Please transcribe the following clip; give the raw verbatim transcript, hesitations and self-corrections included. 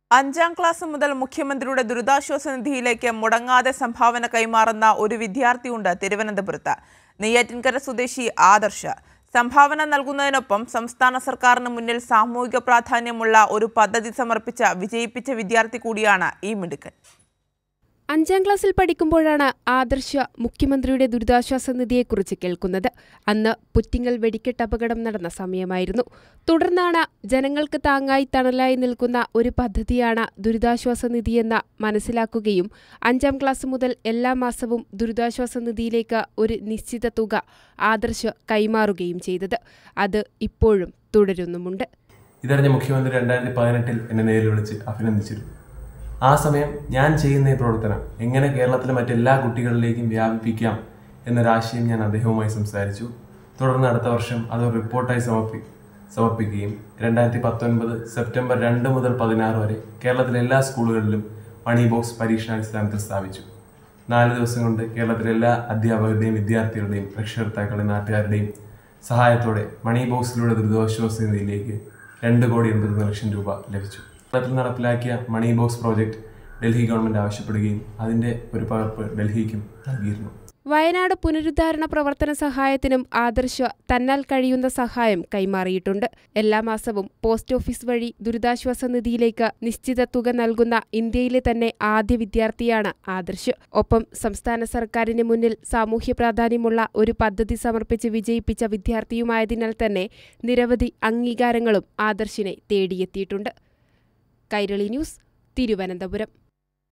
അഞ്ചാം ക്ലാസ് മുതൽ മുഖ്യമന്ത്രിയുടെ ദുരിതാശ്വാസ നിധിയിലേക്ക് മുടങ്ങാതെ സംഭാവന കൈമാറുന്ന ഒരു വിദ്യാർത്ഥിയുണ്ട് തിരുവനന്തപുരത്ത്. നെയ്യാറ്റിൻകര സ്വദേശി ആദർശ്. സംഭാവന നൽകുന്നതിനൊപ്പം സംസ്ഥാന സർക്കാരിന് മുന്നിൽ സാമൂഹിക പ്രാധാന്യമുള്ള ഒരു പദ്ധതി സമർപ്പിച്ച വിജയിപ്പിച്ച വിദ്യാർത്ഥി കൂടിയാണ് ഈ മിടുക്കൻ. അഞ്ചാം ക്ലാസ്സിൽ പഠിക്കുമ്പോഴാണ് ആദർശ് മുഖ്യമന്ത്രിയുടെ ദുരിതാശ്വാസ നിധിയെക്കുറിച്ച് കേൾക്കുന്നത്. അന്ന് പുറ്റിങ്ങൽ വെടിക്കെട്ട് അപകടം നടന്ന സമയമായിരുന്നു. തുടർന്നാണ് ജനങ്ങൾക്ക് താങ്ങായി തണലായി നിൽക്കുന്ന ഒരു പദ്ധതിയാണ് ദുരിതാശ്വാസ നിധിയെന്ന് മനസ്സിലാക്കുകയും അഞ്ചാം ക്ലാസ് മുതൽ എല്ലാ മാസവും ദുരിതാശ്വാസ നിധിയിലേക്ക് ഒരു നിശ്ചിത തുക ആദർശ് കൈമാറുകയും ചെയ്തത്. അത് ഇപ്പോഴും തുടരുന്നുമുണ്ട്. ഇതറിഞ്ഞ മുഖ്യമന്ത്രി രണ്ടായിരത്തി പതിനെട്ടിൽ എന്നെ നേരിൽ വിളിച്ച് അഭിനന്ദിച്ചിരുന്നു. ആ സമയം ഞാൻ ചെയ്യുന്ന ഈ പ്രവർത്തനം എങ്ങനെ കേരളത്തിലെ മറ്റെല്ലാ കുട്ടികളിലേക്കും വ്യാപിപ്പിക്കാം എന്നൊരാശയം ഞാൻ അദ്ദേഹവുമായി സംസാരിച്ചു. തുടർന്ന് അടുത്ത വർഷം അത് റിപ്പോർട്ടായി സമർപ്പി സമർപ്പിക്കുകയും രണ്ടായിരത്തി പത്തൊൻപത് സെപ്റ്റംബർ രണ്ട് മുതൽ പതിനാറ് വരെ കേരളത്തിലെ എല്ലാ സ്കൂളുകളിലും മണി ബോക്സ് പരീക്ഷണാടിസ്ഥാനത്തിൽ സ്ഥാപിച്ചു. നാല് ദിവസം കൊണ്ട് കേരളത്തിലെ എല്ലാ അധ്യാപകരുടെയും വിദ്യാർത്ഥികളുടെയും രക്ഷകർത്താക്കളുടെയും നാട്ടുകാരുടെയും സഹായത്തോടെ മണി ബോക്സിലൂടെ ദുരിതാശ്വാസ നിധിയിലേക്ക് രണ്ട് കോടി എൺപത്തൊന്ന് ലക്ഷം രൂപ ലഭിച്ചു. കേരളത്തിൽ നടപ്പിലാക്കിയ money box project Delhi government ആവശ്യപ്പെടുകയും അതിന്റെ ഒരു പകർപ്പ് ഡൽഹിക്കും നൽകിയിരുന്നു. വയനാട് പുനരുദ്ധാരണ പ്രവർത്തന സഹായത്തിനും ആദർശ് തന്നാൽ കഴിയുന്ന സഹായം കൈമാറിയിട്ടുണ്ട്. എല്ലാ മാസവും പോസ്റ്റ് ഓഫീസ് വഴി ദുരിതാശ്വാസ നിധിയിലേക്ക് നിശ്ചിത തുക നൽകുന്ന ഇന്ത്യയിലെ തന്നെ ആദ്യ വിദ്യാർത്ഥിയാണ് ആദർശ്. ഒപ്പം സംസ്ഥാന സർക്കാരിന് മുന്നിൽ സാമൂഹ്യ പ്രാധാന്യമുള്ള ഒരു പദ്ധതി സമർപ്പിച്ച് വിജയിപ്പിച്ച വിദ്യാർത്ഥിയുമായതിനാൽ തന്നെ നിരവധി അംഗീകാരങ്ങളും ആദർശിനെ തേടിയെത്തിയിട്ടുണ്ട്. കൈരളി ന്യൂസ്, തിരുവനന്തപുരം.